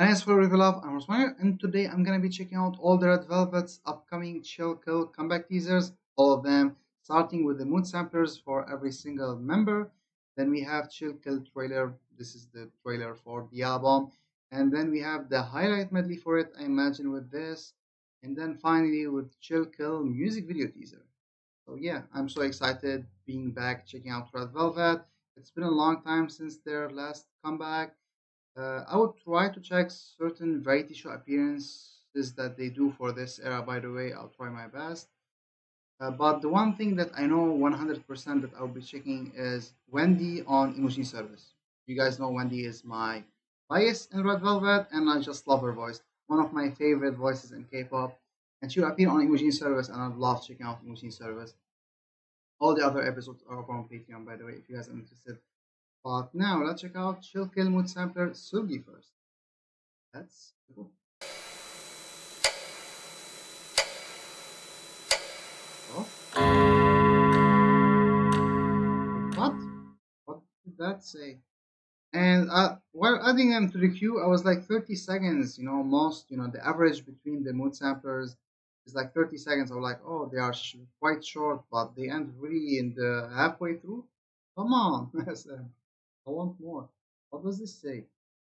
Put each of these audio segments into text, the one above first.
Thanks for River Love. I'm Rosmire, and today I'm gonna be checking out all the Red Velvet's upcoming Chill Kill comeback teasers, all of them, starting with the mood samplers for every single member. Then we have Chill Kill trailer. This is the trailer for the album, and then we have the highlight medley for it. I imagine with this, and then finally with Chill Kill music video teaser. So yeah, I'm so excited being back checking out Red Velvet. It's been a long time since their last comeback. I would try to check certain variety show appearances that they do for this era. By the way, I'll try my best. But the one thing that I know 100% that I'll be checking is Wendy on Emoji Service. You guys know Wendy is my bias in Red Velvet, and I just love her voice. One of my favorite voices in K-pop, and she'll appear on Emoji Service, and I love checking out Emoji Service. All the other episodes are up on Patreon, by the way, if you guys are interested. But now let's check out Chill Kill Mood Sampler Seulgi first. Let's go. Oh. What? What did that say? And while adding them to the queue, I was like 30 seconds, the average between the mood samplers is like 30 seconds. I was like, oh, they are quite short, but they end really in the halfway through. Come on, I want more. What does this say?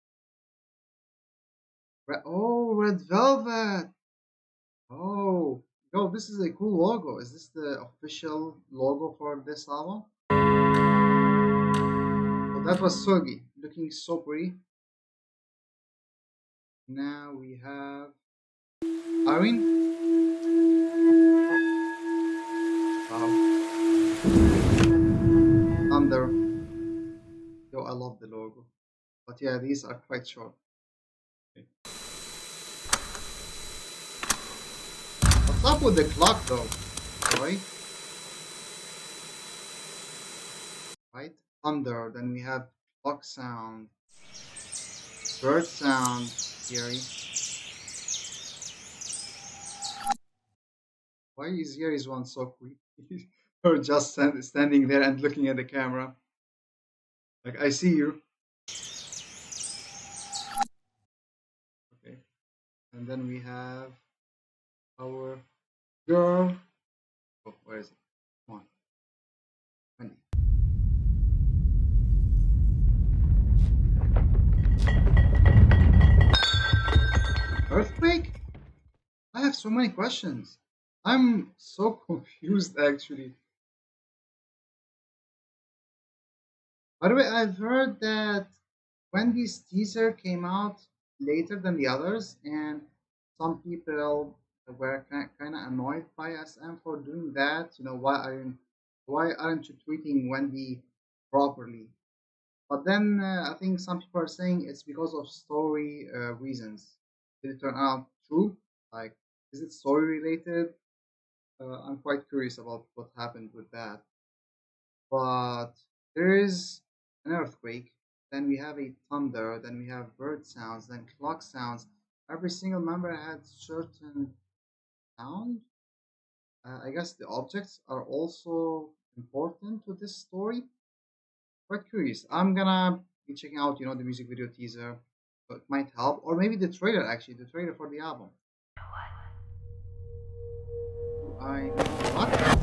Oh, Red Velvet. Oh, yo, this is a cool logo. Is this the official logo for this album? Oh, that was Seulgi, looking so pretty. Now we have Irene. Wow. Thunder. Yo, I love the logo. But yeah, these are quite short. Okay. What's up with the clock though? Right? Right? Thunder. Then we have clock sound. Bird sound. Yeri. Why is Yeri's one so creepy? Or just standing there and looking at the camera. Like, I see you. Okay. And then we have our girl. Oh, where is it? Come on. Wendy. Earthquake? I have so many questions. I'm so confused actually. By the way, I've heard that Wendy's teaser came out later than the others, and some people were kind of annoyed by SM for doing that. Why aren't you tweeting Wendy properly? But then I think some people are saying it's because of story reasons. Did it turn out true? Like, is it story related? I'm quite curious about what happened with that. But there is an earthquake, then we have a thunder, then we have bird sounds, then clock sounds. Every single member had certain sound. I guess the objects are also important to this story. Quite curious. I'm gonna be checking out, the music video teaser. So it might help, or maybe the trailer actually, the trailer for the album. I what?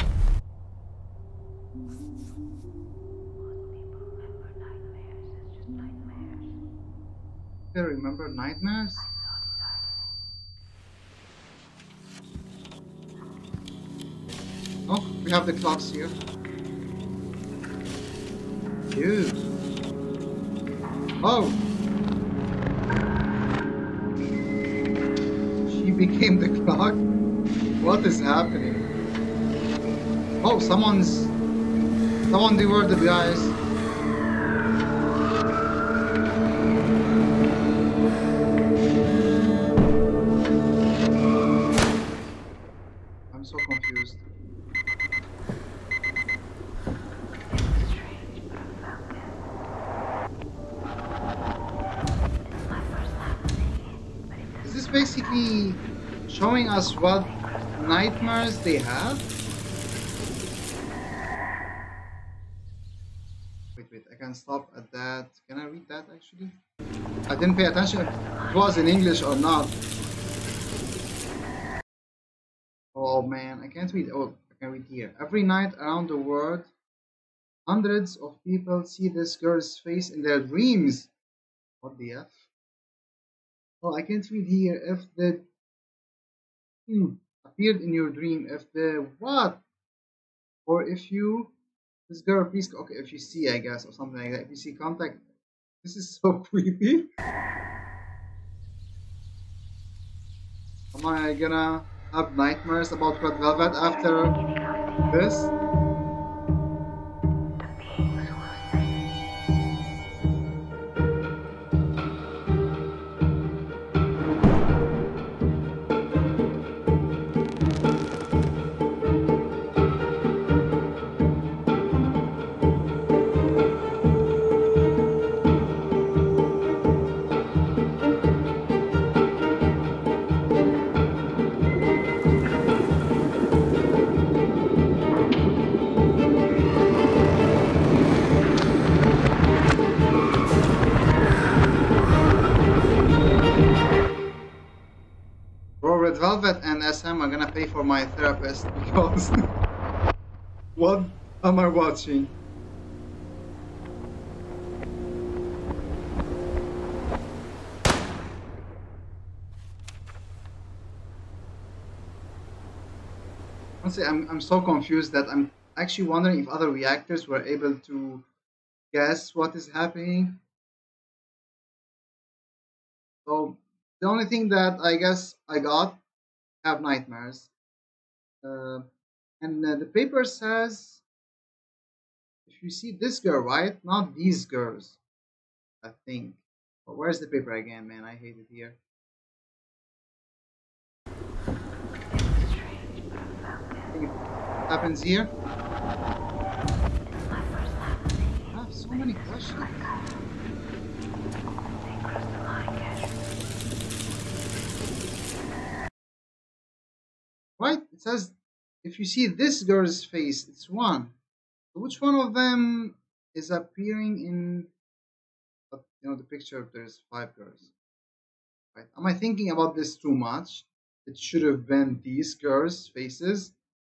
I remember nightmares. Oh, we have the clocks here. Dude. Oh. She became the clock? What is happening? Oh, someone devoured the guys. I'm so confused. Is this basically showing us what nightmares they have? Wait, I can stop at that. Can I read that actually? I didn't pay attention if it was in English or not. Oh man, I can't read. Oh, I can read here. Every night around the world, hundreds of people see this girl's face in their dreams. What the F? Oh, I can't read here. If the appeared in your dream, if the what? Or if you, this girl, please, okay, if you see, I guess, or something like that. If you see contact, this is so creepy. Am I gonna have nightmares about Red Velvet after this? Bro, Red Velvet and SM are gonna pay for my therapist because what am I watching? Honestly, I'm so confused that I'm actually wondering if other reactors were able to guess what is happening. So the only thing that I guess I got have nightmares. Uh, and the paper says if you see this girl, right? Not these girls, I think. But where's the paper again, man? I hate it here. I think it happens here. I have so many questions. Right? It says if you see this girl's face, it's one. So which one of them is appearing in the picture? There's five girls. Right? Am I thinking about this too much? It should have been these girls' faces.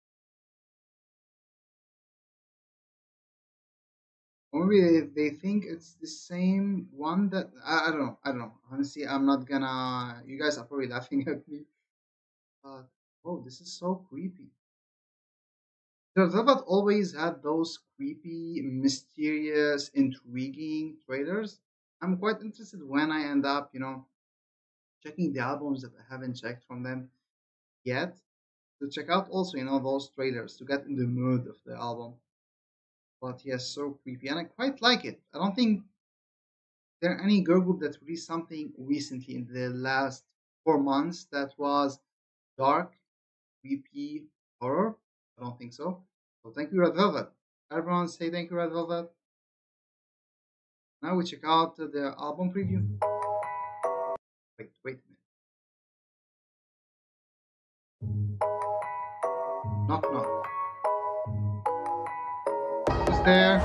Or maybe they think it's the same one that I don't know. I don't know. Honestly, I'm not gonna. You guys are probably laughing at me. But oh, this is so creepy. The Velvet always had those creepy, mysterious, intriguing trailers. I'm quite interested when I end up, checking the albums that I haven't checked from them yet. To check out also, those trailers to get in the mood of the album. But yes, so creepy, and I quite like it. I don't think there are any girl group that released something recently in the last 4 months that was dark, creepy, horror. I don't think so. So thank you, Red Velvet. Everyone say thank you, Red Velvet. Now we check out the album preview. Wait a minute. Knock knock. Who's there?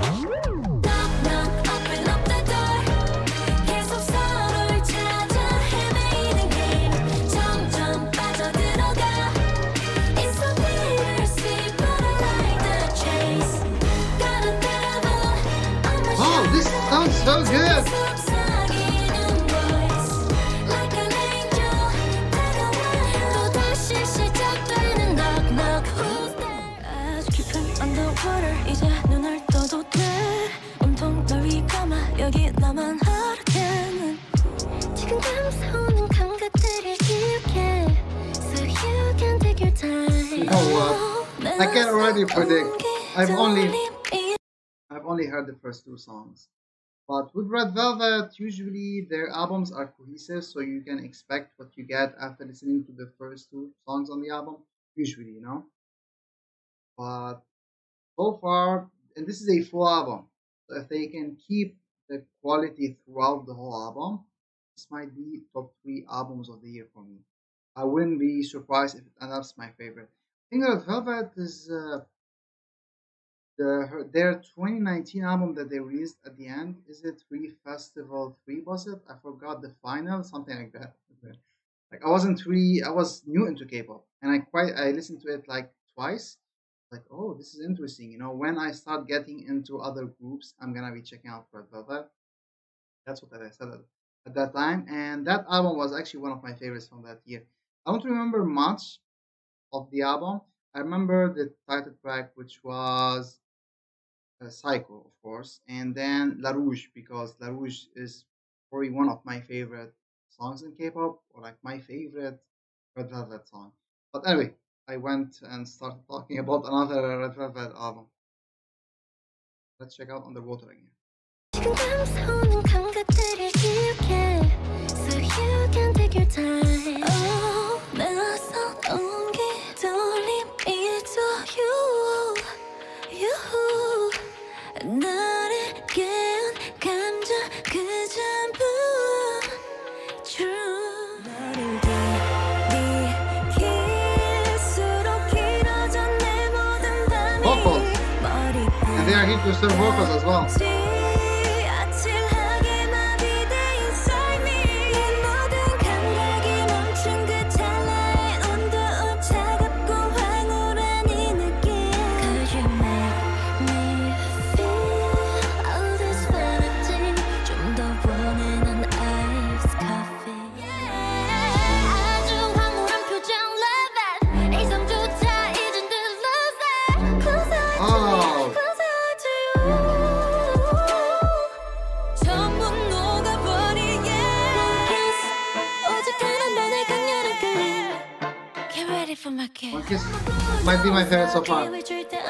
Oh, this sounds so good. 이제 눈을 떠도 돼 온통 널 위감아 여기 나만 하루게는 지금 감싸오는 감각들을 기억해 So you can take your time You know what? I can already predict. I've only heard the first two songs. But with Red Velvet, usually their albums are cohesive, so you can expect what you get after listening to the first two songs on the album. Usually, But so far, and this is a full album, so if they can keep the quality throughout the whole album, this might be top 3 albums of the year for me. I wouldn't be surprised if it ends up my favorite. I think that Velvet is their 2019 album that they released at the end. Is it Free Festival 3? Was it? I forgot the final, something like that. Like I was new into K-pop, and I listened to it like twice. Like, oh, this is interesting. You know, when I start getting into other groups, I'm gonna be checking out Red Velvet. That's what I said at that time, and that album was actually one of my favorites from that year. I don't remember much of the album. I remember the title track, which was Psycho, of course, and then La Rouge, because La Rouge is probably one of my favorite songs in K-pop, or like my favorite Red Velvet song. But anyway, I went and started talking about another Red Velvet album. Let's check out Underwater again. 지금 감싸오는 감각들을 기억해, so you can take your time. Oh, 내가서 온기 돌림이 줘 you 나를 깨운 감정 그 전부 true. 너를 느낄수록 길어져 내 모든 밤이 Vocals, and they are here to serve vocals as well. One Kiss might be my favorite so far. I'm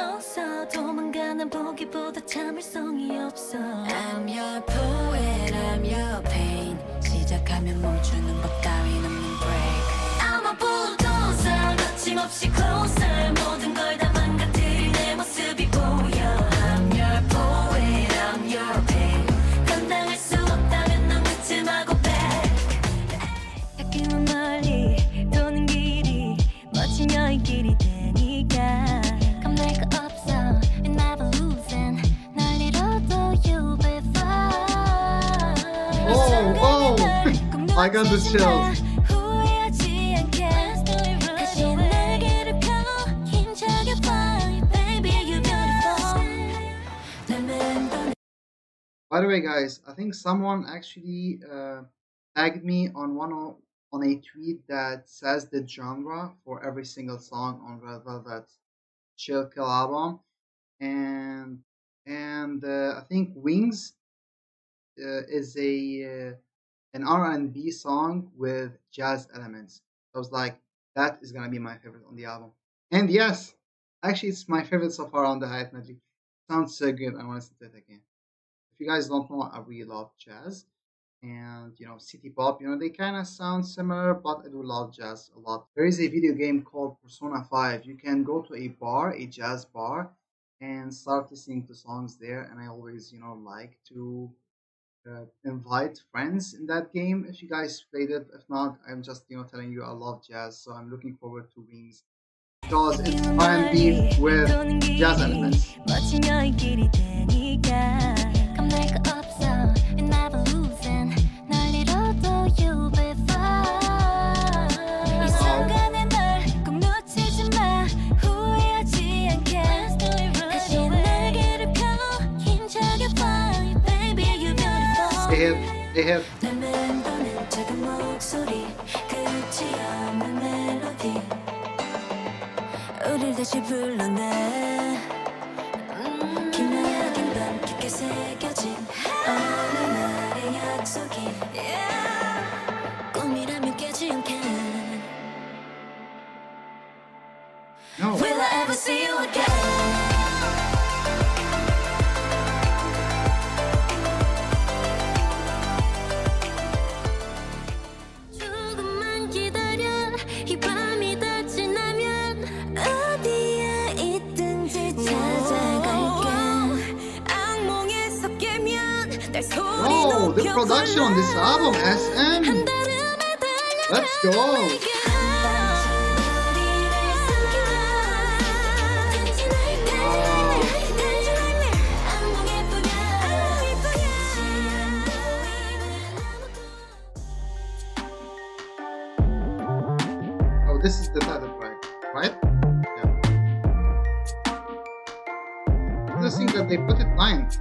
your poet, I'm your pain. 시작하면 멈추는 법 따윈 없는 break. I'm a bulldozer, 거침없이 closer. 모든 걸 다 망가뜨릴 내 모습이 보여. I'm your poet, I'm your pain. 감당할 수 없다면 넌 그쯤하고 back. 닦이는 멀리 도는 길이 멋진 여인 길이 되니까. 겁낼 거 없어, you're never losing. 날 잃어도 you'll be fine. Oh, I got the chills. 후회하지 않게 다시 날개를 펴 힘차게 fly. Baby, you're beautiful. By the way, guys, I think someone actually tagged me on on a tweet that says the genre for every single song on Red Velvet's Chill Kill album, and I think Wings is an R&B song with jazz elements. I was like, that is gonna be my favorite on the album, and yes, actually, it's my favorite so far on the Hayat Najee. Sounds so good. I want to listen to it again. If you guys don't know, I really love jazz and city pop. They kind of sound similar, but I do love jazz a lot. There is a video game called Persona 5. You can go to a bar, a jazz bar, and start listening to songs there. And I always like to invite friends in that game if you guys played it. If not, I'm just telling you I love jazz, so I'm looking forward to Wings because it's R&B with jazz elements. They hit. 우릴 다시 불러내. 기나긴 밤 깊게 새겨진 어느 날의 약속이 꿈이라면 깨지 않게. No. Will I ever see you again? Oh, the production on this album, SM. Let's go. this is the title track, right? Yeah. Interesting that they put it ninth.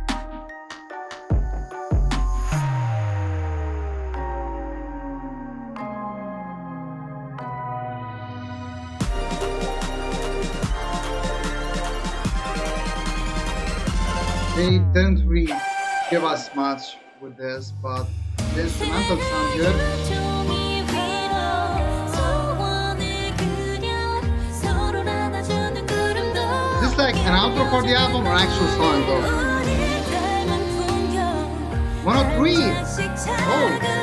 They didn't really give us much with this, but the instrumental sound good. Is this like an outro for the album or actual song though? 103! Oh!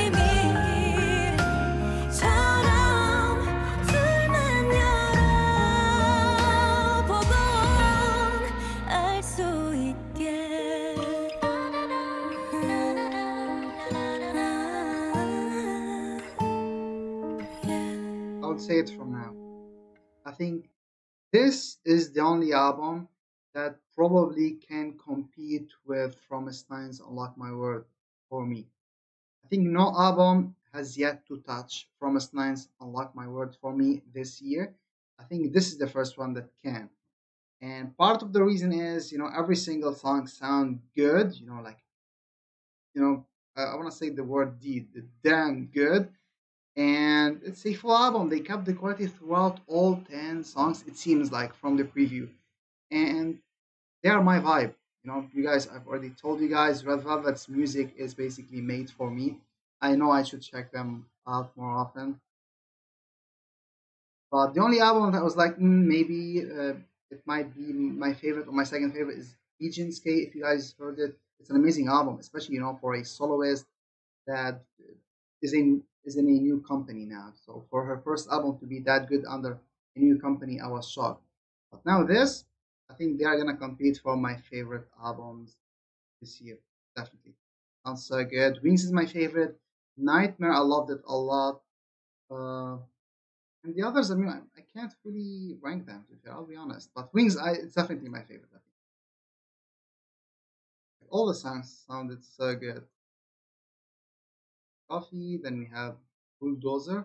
I would say it from now. I think this is the only album that probably can compete with Promise Nine's Unlock My Word for me. I think no album has yet to touch Promise Nine's Unlock My Word for me this year. I think this is the first one that can. And part of the reason is, every single song sound good, I want to say the word the damn good. And it's a full album. They kept the quality throughout all 10 songs, it seems like, from the preview. And they are my vibe. You guys, I've already told you guys, Red Velvet's music is basically made for me. I know I should check them out more often. But the only album that was like, maybe it might be my favorite or my second favorite is Agents K. If you guys heard it, it's an amazing album, especially for a soloist that is in a new company now. So for her first album to be that good under a new company, I was shocked. But now this, I think they are gonna compete for my favorite albums this year. Definitely, sounds so good. Wings is my favorite. Nightmare, I loved it a lot. Uh, and the others, I mean, I can't really rank them. To be fair, I'll be honest. But Wings, it's definitely my favorite. I think all the songs sounded so good. Coffee. Then we have Bulldozer.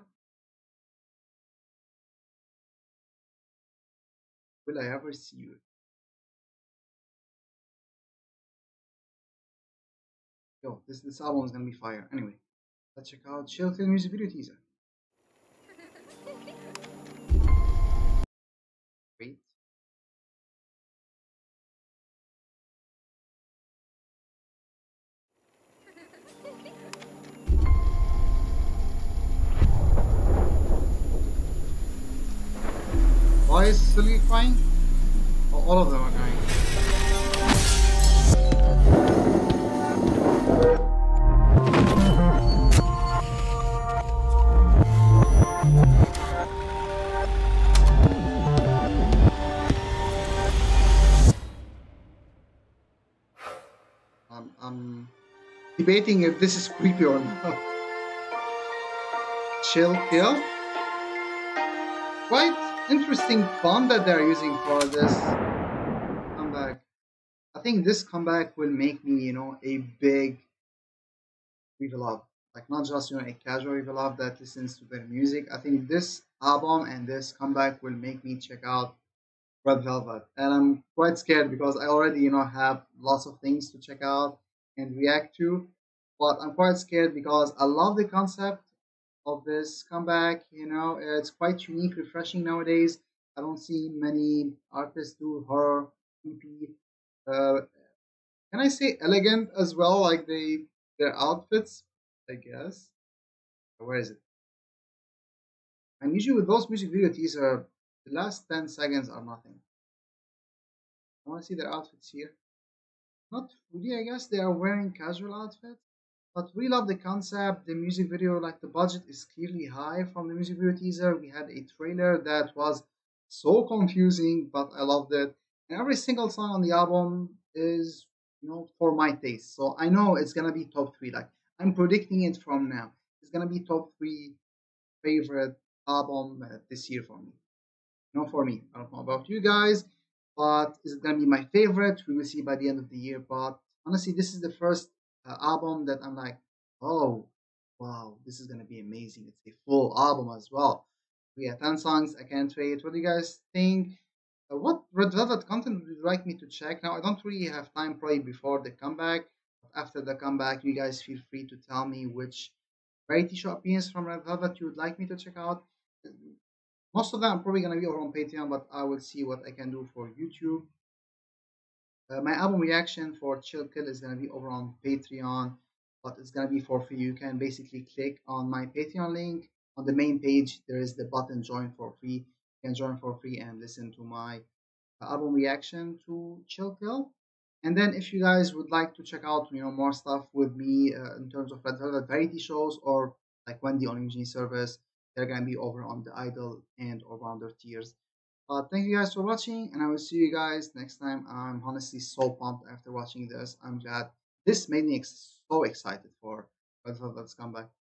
Will I ever see you? Yo, this album is gonna be fire. Anyway, let's check out Chill Kill music video teaser. Wait. Why is Seulgi crying? Oh, all of them are crying. I'm debating if this is creepy or not. Chill Kill? Quite interesting font that they're using for this comeback. I think this comeback will make me, a big Viva Love. Like not just a casual Viva Love that listens to their music. I think this album and this comeback will make me check out Red Velvet. And I'm quite scared because I already, have lots of things to check out and react to. But I'm quite scared because I love the concept of this comeback. It's quite unique, refreshing nowadays. I don't see many artists do horror EP. Uh, can I say elegant as well? Like their outfits, I guess. Where is it? And usually with those music video teaser, the last 10 seconds are nothing. I want to see their outfits here. Not really, I guess they are wearing casual outfits. But we love the concept, the music video, like the budget is clearly high from the music video teaser. We had a trailer that was so confusing, but I loved it. And every single song on the album is, for my taste. So I know it's gonna be top three. Like I'm predicting it from now. It's gonna be top three favorite album this year for me. For me. I don't know about you guys, but is it gonna be my favorite? We will see by the end of the year. But honestly, this is the first album that I'm like, oh, wow, this is gonna be amazing. It's a full album as well. Yeah, 10 songs. I can't wait. What do you guys think? What Red Velvet content would you like me to check? Now, I don't really have time probably before the comeback. But after the comeback, you guys feel free to tell me which variety show appearance from Red Velvet you would like me to check out. Most of them are probably going to be over on Patreon, but I will see what I can do for YouTube. My album reaction for Chill Kill is going to be over on Patreon, but it's going to be for free. You can basically click on my Patreon link. On the main page, there is the button join for free. You can join for free and listen to my album reaction to Chill Kill. And then if you guys would like to check out more stuff with me in terms of Red Velvet variety shows or like Wendy on Eugene service, they're gonna be over on the Idol and over on their tiers. Thank you guys for watching, and I will see you guys next time. I'm honestly so pumped after watching this. I'm glad this made me so excited for Red Velvet's comeback.